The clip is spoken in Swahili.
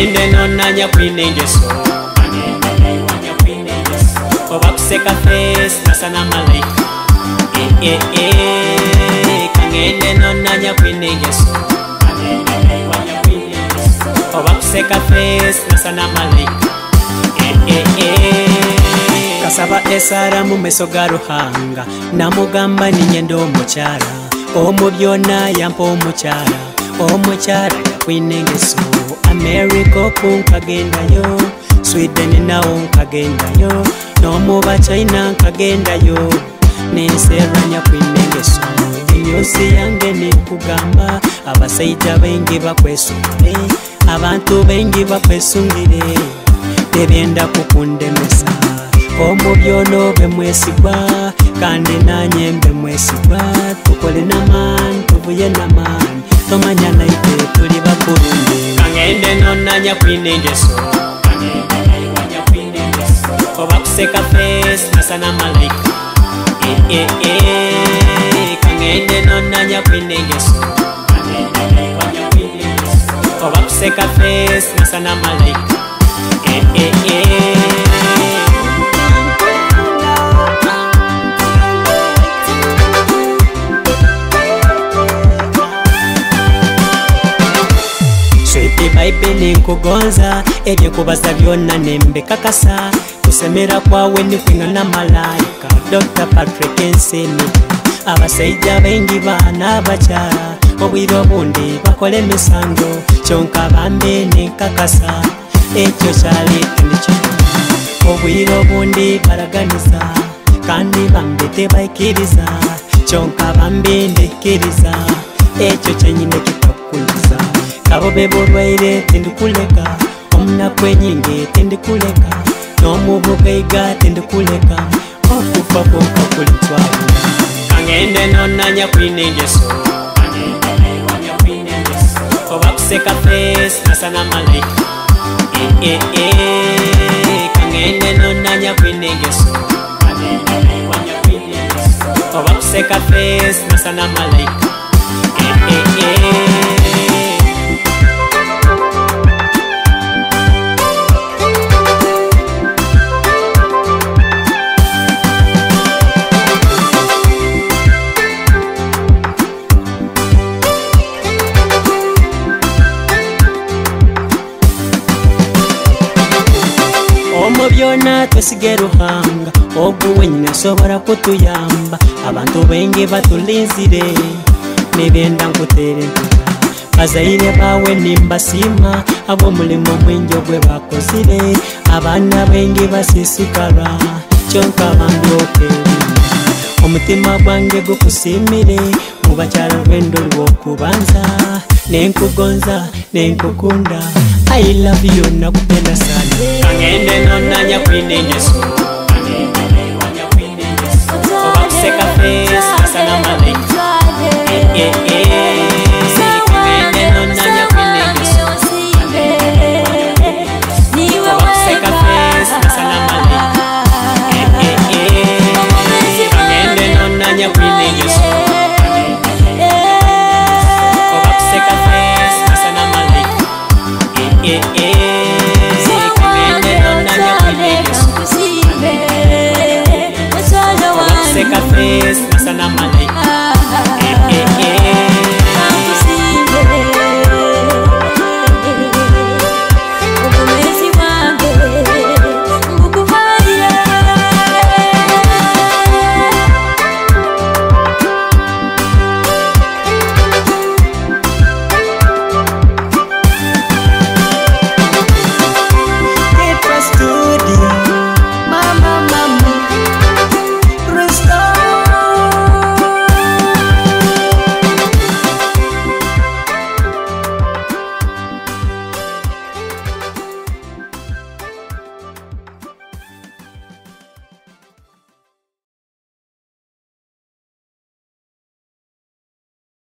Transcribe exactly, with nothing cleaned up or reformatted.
kangende nonanya kwinengeso obakuseka face nasana malaika eh eh eh kangende nonanya kwinengeso obakuseka face nasana malaika eh eh eh kasaba esara mu meso ga Ruhanga namugamba ninyendo omukyala omubyona yampa omukyala omukyala yakwinengeso America kunkagendayo Sweden nawo nkagendayo no muba China nkagendayo neseranya kwinengeso enyosi yange nikugamba abasaija bengi bakwesungire abantu bengi bakwesungire tebyenda kukundemesa omubyono bemwesigwa kandi nanye mbe mwesigwa tukole naman tuvuye naman tomanya naite tuli bakurunde kangende nonanya kwinengeso obakuseka face nasana malaika eh eh eh kangende nonanya kwinengeso obakuseka face nasana malaika eh eh eh Baibe ninkugonza ebyo kubaza byonna nembe kakasa kusemera kwawe nikwingana malaika Doctor Patrick Nsemi abasaija bengi bana abakyala obwire obundi bakole emisango kyonka bambe ninkakasa ekyo kyaleeta nekyo obwire obundi baraganiza kandi bambe tebaikiriza kyonka bambe ndikiriza ekyo kyenyine kitakuliza kabobe bolwaire tendikuleka omunakwenyinge tendikuleka n'omubugaiga tendikuleka okufa konka kulitwala kangende nonanya kwinengeso obakuseka face nasana malaika eh eh eh kangende nonanya kwinengeso obakuseka face nasana malaika eh eh eh omubyona twesige Ruhanga oguwe nyina sobora kutuyamba abantu bengi batulinzire nebenda nkutere nkuta bazaire bawe nimbasima abo mulimo mwingi ogwe bakozire abana bengi basisikara kyonka bambyoke omutima gwange gukusimire mubakyala lwendo lwokubanza nenkugonza nenkukunda I love you nakupenda sana kangende nonanya kwinengeso obakuseka face nasana malaika eh eh eh